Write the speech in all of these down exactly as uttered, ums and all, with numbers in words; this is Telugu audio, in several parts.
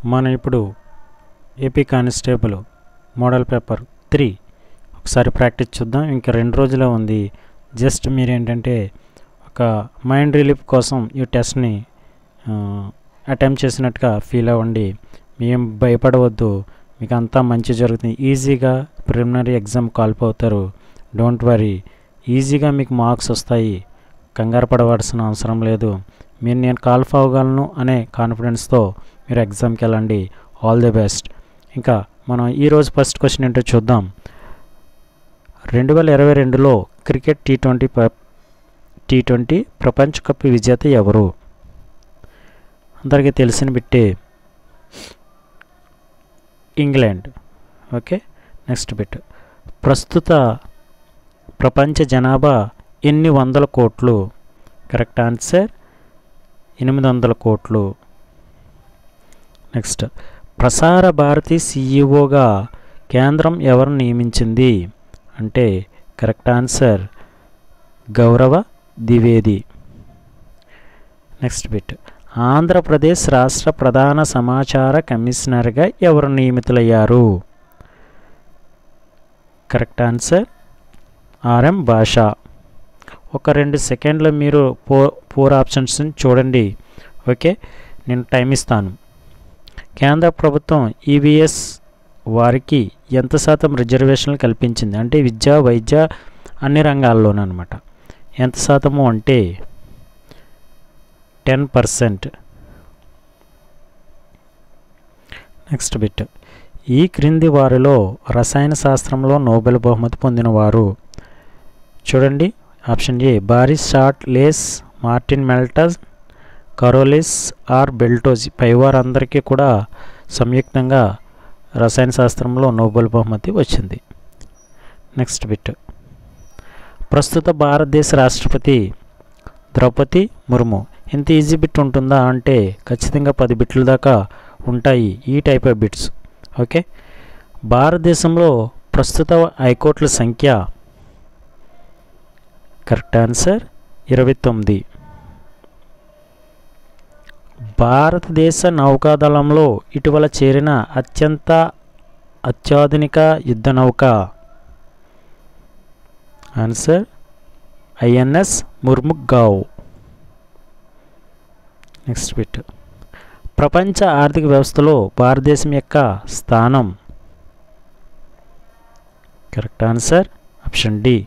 మనం ఇప్పుడు AP constable model paper three ఒకసారి ప్రాక్టీస్ చూద్దాం. ఇంకా రెండు రోజులే ఉంది. జస్ట్ మీరు ఏంటంటే ఒక మైండ్ రిలీఫ్ కోసం ఈ టెస్ట్ని అటెంప్ట్ చేసినట్టుగా ఫీల్ అవ్వండి. మేం భయపడవద్దు, మీకు అంతా మంచి జరుగుతుంది. ఈజీగా ప్రిలిమినరీ ఎగ్జామ్ క్వాలిఫై అవుతారు. డోంట్ వరీ, ఈజీగా మీకు మార్క్స్ వస్తాయి. కంగారు పడవలసిన అవసరం లేదు. మీరు నేను క్వాలిఫై అవ్వగలను అనే కాన్ఫిడెన్స్తో మీరు ఎగ్జామ్కి వెళ్ళండి. All the best. ఇంకా మనం ఈరోజు ఫస్ట్ క్వశ్చన్ ఏంటో చూద్దాం. రెండు వేల ఇరవై రెండులో cricket T twenty T twenty ప్రపంచ కప్ విజేత ఎవరు? అందరికీ తెలిసిన బిట్టే, ఇంగ్లాండ్. Okay, next bit. ప్రస్తుత ప్రపంచ జనాభా ఎన్ని వందల కోట్లు? కరెక్ట్ ఆన్సర్ ఎనిమిది వందల కోట్లు. నెక్స్ట్, ప్రసార భారతి సిఇఓగా కేంద్రం ఎవరు నియమించింది అంటే కరెక్ట్ ఆన్సర్ గౌరవ ద్వివేది. Next bit. ఆంధ్రప్రదేశ్ రాష్ట్ర ప్రధాన సమాచార కమిషనర్గా ఎవరు నియమితులయ్యారు? కరెక్ట్ ఆన్సర్ ఆర్ఎం భాష. ఒక రెండు సెకండ్లు మీరు ఫో ఫోర్ ఆప్షన్స్ని చూడండి. ఓకే, నేను టైం ఇస్తాను. కేంద్ర ప్రభుత్వం ఈవీఎస్ వారికి ఎంత శాతం రిజర్వేషన్లు కల్పించింది అంటే విద్య, వైద్య అన్ని రంగాల్లోనమాట. ఎంత శాతము అంటే టెన్ పర్సెంట్. Next bit. ఈ క్రింది వారిలో రసాయన శాస్త్రంలో నోబెల్ బహుమతి పొందినవారు? చూడండి. Option A Barry Sharpless, Morten Meldal, Carolyn R Bertozzi. పైవారందరికీ కూడా సంయుక్తంగా రసాయన శాస్త్రంలో నోబెల్ బహుమతి వచ్చింది. Next bit. ప్రస్తుత భారతదేశ రాష్ట్రపతి ద్రౌపది ముర్ము. ఇంత ఈజీ బిట్ ఉంటుందా అంటే ఖచ్చితంగా పది బిట్ల దాకా ఉంటాయి ఈ టైప్ ఆఫ్ బిట్స్. ఓకే, భారతదేశంలో ప్రస్తుత హైకోర్టుల సంఖ్య కరెక్ట్ ఆన్సర్ ఇరవై తొమ్మిది. భారతదేశ నౌకాదళంలో ఇటీవల చేరిన అత్యంత అత్యాధునిక యుద్ధ నౌక answer INS Mormugao. Next bit. ప్రపంచ ఆర్థిక వ్యవస్థలో భారతదేశం యొక్క స్థానం? Correct answer option D.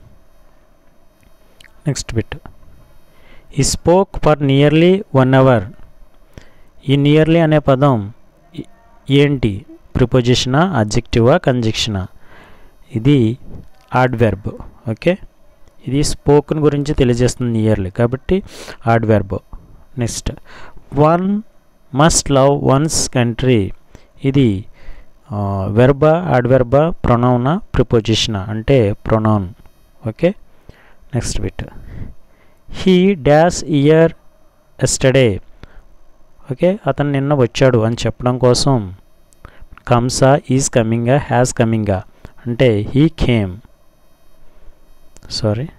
Next bit. He spoke for nearly one hour. ఈ నియర్లీ అనే పదం ఏంటి? ప్రిపోజిషనా, అడ్జెక్టివా, కంజంక్షనా? ఇది అడ్వర్బ్. ఓకే, ఇది స్పోకన్ గురించి తెలియజేస్తుంది నియర్లీ కాబట్టి adverb. Next, one must love one's country. ఇది వెర్బా, అడ్వర్బా, ప్రొనౌనా, ప్రిపోజిషనా అంటే pronoun. Okay, next bit. He dash year yesterday. Okay, అతను నిన్న వచ్చాడు అని చెప్పడం కోసం కమ్సా, ఈజ్ కమింగా, హ్యాస్ కమింగా అంటే he came. Sorry,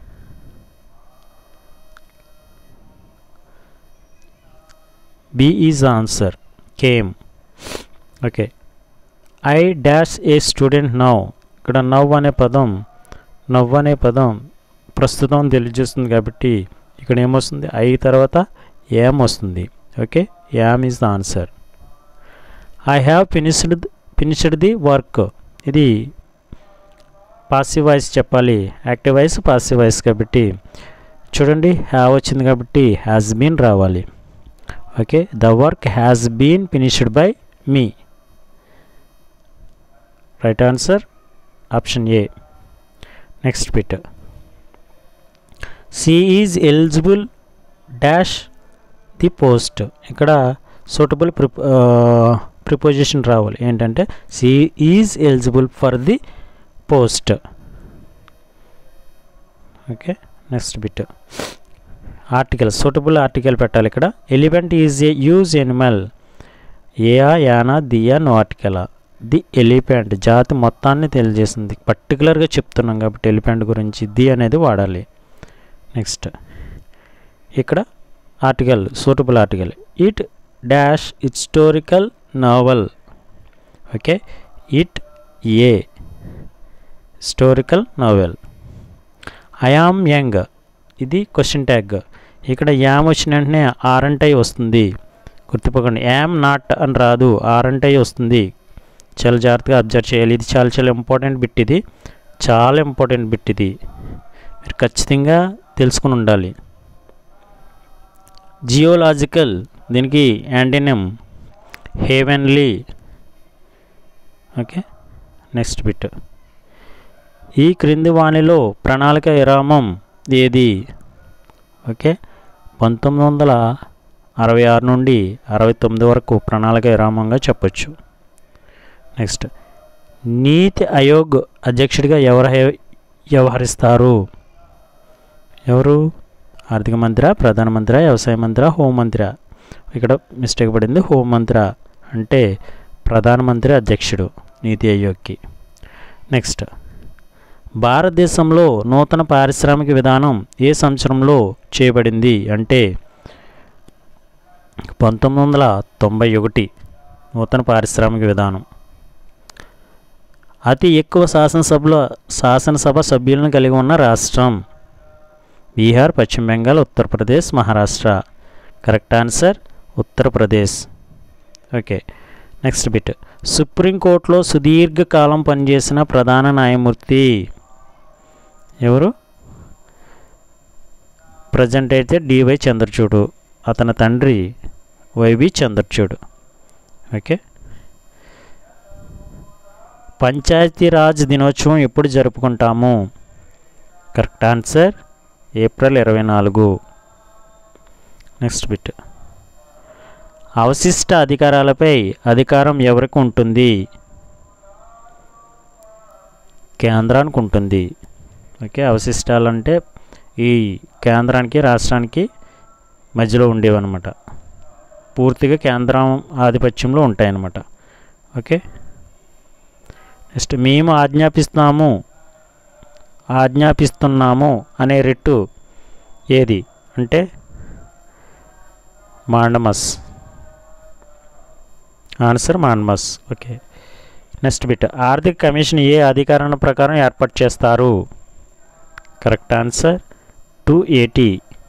B is answer, came. Okay, I dash a student now. ఇక్కడ నవ్ అనే పదం నవ్ అనే పదం ప్రస్తుతం తెలియజేస్తుంది కాబట్టి ఇక్కడ ఏమొస్తుంది? ఐ తర్వాత యామ్ వస్తుంది. Okay, am is the answer. I have finished finished the work. ఇది పాసివ్ వాయిస్ చెప్పాలి, యాక్టివ్ వాయిస్ పాసివ్ వాయిస్ కాబట్టి చూడండి హ్యావ్ వచ్చింది కాబట్టి హ్యాస్ బీన్ రావాలి. Okay, the work has been finished by me. Right answer option A. Next bit. She is eligible dash the post. ఇక్కడ సూటబుల్ ప్రిప్ ప్రిపోజిషన్ రావాలి. ఏంటంటే she is eligible for the post. Okay, next bit. Article, suitable article పెట్టాలి. ఇక్కడ elephant is a use animal. ఏయా, యానా, దియా, నో ఆర్టికలా. ది ఎలిఫెంట్ జాతి మొత్తాన్ని తెలియజేస్తుంది. పర్టికులర్గా చెప్తున్నాం కాబట్టి ఎలిఫెంట్ గురించి ది అనేది వాడాలి. నెక్స్ట్, ఇక్కడ article, suitable article. It dash historical novel. Okay, it a historical novel. I am young, ఇది క్వశ్చన్ ట్యాగ్. ఇక్కడ యామ్ వచ్చిన వెంటనే ఆర్ అంటే వస్తుంది, గుర్తుపకండి. యామ్ నాట్ అని రాదు, ఆర్ అంటే వస్తుంది. చాలా జాగ్రత్తగా అబ్జర్వ్ చేయాలి. ఇది చాలా చాలా ఇంపార్టెంట్ బిట్, ఇది చాలా ఇంపార్టెంట్ బిట్, ఇది మీరు ఖచ్చితంగా తెలుసుకుని ఉండాలి. జియోలాజికల్, దీనికి antonym heavenly. Okay, next bit. ఈ క్రింది వాణిలో ప్రణాళిక విరామం ఏది? ఓకే, పంతొమ్మిది వందల అరవై ఆరు నుండి అరవై తొమ్మిది వరకు ప్రణాళిక విరామంగా చెప్పచ్చు. నెక్స్ట్, నీతి ఆయోగ్ అధ్యక్షుడిగా ఎవరు వ్యవహరిస్తారు? ఎవరు? ఆర్థిక మంత్రి, ప్రధానమంత్రి, వ్యవసాయ మంత్రి, హోంమంత్రి? ఇక్కడ మిస్టేక్ పడింది. హోంమంత్రి అంటే ప్రధానమంత్రి అధ్యక్షుడు నీతి ఆయోగ్కి. నెక్స్ట్, భారతదేశంలో నూతన పారిశ్రామిక విధానం ఏ సంవత్సరంలో చేయబడింది? అంటే పంతొమ్మిది వందల తొంభై ఒకటి నూతన పారిశ్రామిక విధానం. అతి ఎక్కువ శాసనసభలో శాసనసభ సభ్యులను కలిగి ఉన్న రాష్ట్రం? బీహార్, పశ్చిమ Bengal, Uttar Pradesh, Maharashtra. Correct answer Uttar Pradesh. Okay, next bit. సుప్రీంకోర్టులో సుదీర్ఘకాలం పనిచేసిన ప్రధాన న్యాయమూర్తి ఎవరు? ప్రజెంట్ అయితే డివై చంద్రచూడ్, అతని తండ్రి వైవి చంద్రచూడ్. ఓకే, పంచాయతీరాజ్ దినోత్సవం ఎప్పుడు జరుపుకుంటాము? కరెక్ట్ ఆన్సర్ ఏప్రిల్ ఇరవై నాలుగు. Next bit. అవశిష్ట అధికారాలపై అధికారం ఎవరికి ఉంటుంది? కేంద్రానికి ఉంటుంది. ఓకే, అవశిష్టాలు అంటే ఈ కేంద్రానికి రాష్ట్రానికి మధ్యలో ఉండేవన్నమాట, పూర్తిగా కేంద్రం ఆధిపత్యంలో ఉంటాయన్నమాట. Okay, next. మేము ఆజ్ఞాపిస్తున్నాము ఆజ్ఞాపిస్తున్నాము అనే రిట్టు ఏది? అంటే mandamus. Answer mandamus. Okay, next bit. ఆర్థిక కమిషన్ ఏ అధికారాల ప్రకారం ఏర్పాటు చేస్తారు? కరెక్ట్ ఆన్సర్ టూ ఎయిటీ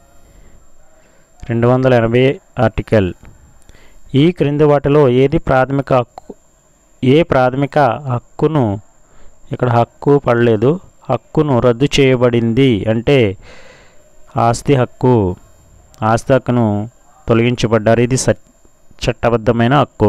రెండు వందల ఎనభై ఆర్టికల్. ఈ క్రింది వాటిలో ఏది ప్రాథమిక హక్కు? ఏ ప్రాథమిక హక్కును, ఇక్కడ హక్కు పడలేదు, హక్కును రద్దు చేయబడింది? అంటే ఆస్తి హక్కు. ఆస్తి హక్కును తొలగించబడ్డారు, ఇది చట్టబద్ధమైన హక్కు.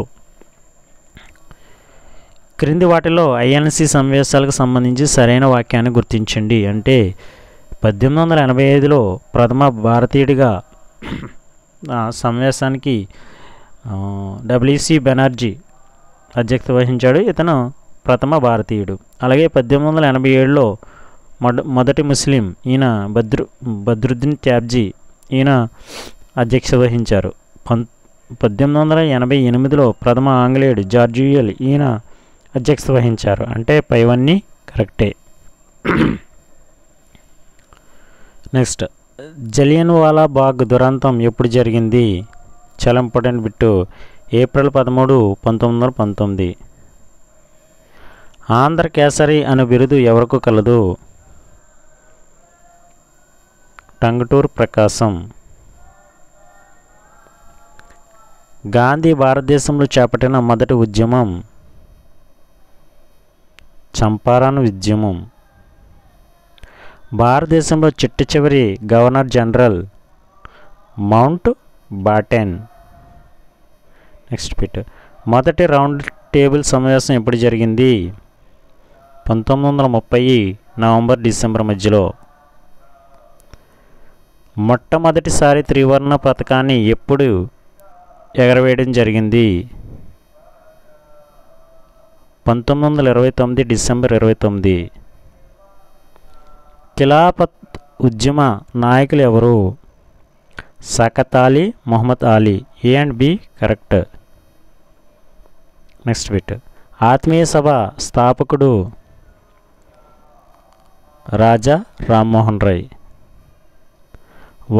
క్రింది వాటిలో ఐఎన్సి సమావేశాలకు సంబంధించి సరైన వాక్యాన్ని గుర్తించండి. అంటే పద్దెనిమిది వందల ఎనభై ఐదులో ప్రథమ భారతీయుడిగా సమావేశానికి డబ్ల్యూసి బెనర్జీ అధ్యక్షత వహించాడు, ఇతను ప్రథమ భారతీయుడు. అలాగే పద్దెనిమిది వందల ఎనభై ఏడులో మొద మొదటి ముస్లిం ఈయన బద్రు బద్రుద్దీన్ ట్యాబ్జీ ఈయన అధ్యక్షత వహించారు. పం పద్దెనిమిది వందల ఎనభై ఎనిమిదిలో ప్రథమ ఆంగ్లేయుడు జార్జియల్ ఈయన అధ్యక్షత వహించారు. అంటే పైవన్నీ కరెక్టే. నెక్స్ట్, జలియన్వాలా బాగ్ దురంతం ఎప్పుడు జరిగింది? చాలా ఇంపార్టెంట్ బిట్టు. ఏప్రిల్ పదమూడు పంతొమ్మిది వందల పంతొమ్మిది. ఆంధ్ర కేసరి అనే బిరుదు ఎవరికి కలదు? టంగుటూరు ప్రకాశం. గాంధీ భారతదేశంలో చేపట్టిన మొదటి ఉద్యమం చంపారన్ ఉద్యమం. భారతదేశంలో చిట్ట చివరి governor general Mountbatten. Next bit. మొదటి రౌండ్ టేబుల్ సమావేశం ఎప్పుడు జరిగింది? పంతొమ్మిది వందల ముప్పై నవంబర్ డిసెంబర్ మధ్యలో. మొట్టమొదటిసారి త్రివర్ణ పతాకాన్ని ఎప్పుడు ఎగరవేయడం జరిగింది? పంతొమ్మిది వందల ఇరవై తొమ్మిది డిసెంబర్ ఇరవై తొమ్మిది. ఖిలాఫత్ ఉద్యమ నాయకులు ఎవరు? Shaukat Ali, Mohammad Ali. A and B correct. Next bit. Atmiya Sabha స్థాపకుడు రాజా రామ్మోహన్ రాయ్.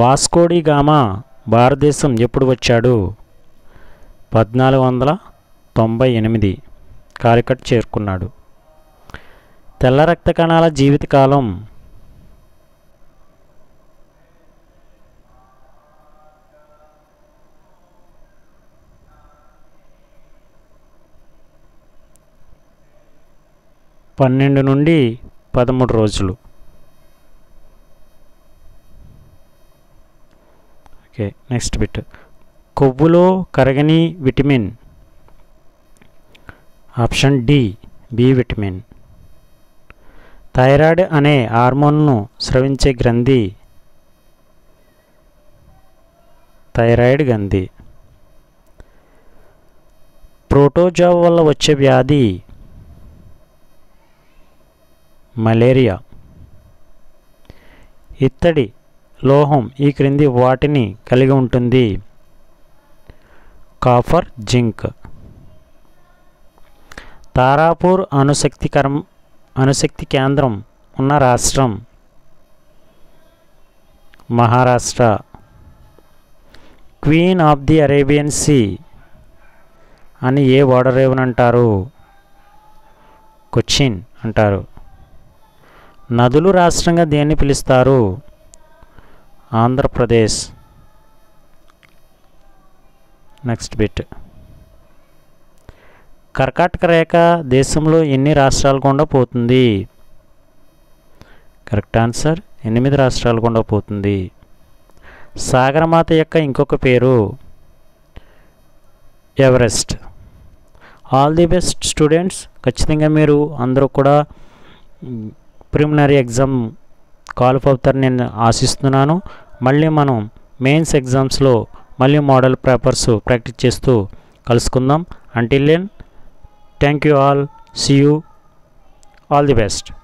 వాస్కోడి గామా భారతదేశం ఎప్పుడు వచ్చాడు? పద్నాలుగు వందల తొంభై ఎనిమిది కాలికట్ చేరుకున్నాడు. తెల్ల రక్త కణాల జీవితకాలం పన్నెండు నుండి పదమూడు రోజులు. Okay, next bit. కొవ్వులో కరగని vitamin. Option D B vitamin. Thyroid అనే హార్మోన్ను స్రవించే గ్రంథి థైరాయిడ్ గ్రంథి. ప్రోటోజోవా వల్ల వచ్చే వ్యాధి మలేరియా. ఇత్తడి లోహం ఈ క్రింది వాటిని కలిగి ఉంటుంది. Copper, zinc. తారాపూర్ అణుశక్తికరం అణుశక్తి కేంద్రం ఉన్న రాష్ట్రం Maharashtra. Queen of the Arabian sea అని ఏ ఓడరేవుని అంటారు? కొచ్చిన్ అంటారు. నదులు రాష్ట్రంగా దేన్ని పిలుస్తారు? ఆంధ్రప్రదేశ్. Next bit. కర్కాటక రేఖ దేశంలో ఎన్ని రాష్ట్రాల గుండా పోతుంది? కరెక్ట్ ఆన్సర్ ఎనిమిది రాష్ట్రాల గుండా పోతుంది. సాగరమాత యొక్క ఇంకొక పేరు Everest. All the best students. ఖచ్చితంగా మీరు అందరూ కూడా ప్రిలిమినరీ ఎగ్జామ్ క్వాలిఫై అవుతారని నేను ఆశిస్తున్నాను. మళ్ళీ మనం మెయిన్స్ ఎగ్జామ్స్లో మళ్ళీ మోడల్ పేపర్స్ ప్రాక్టీస్ చేస్తూ కలుసుకుందాం. Until then, thank you all. See you. All the best.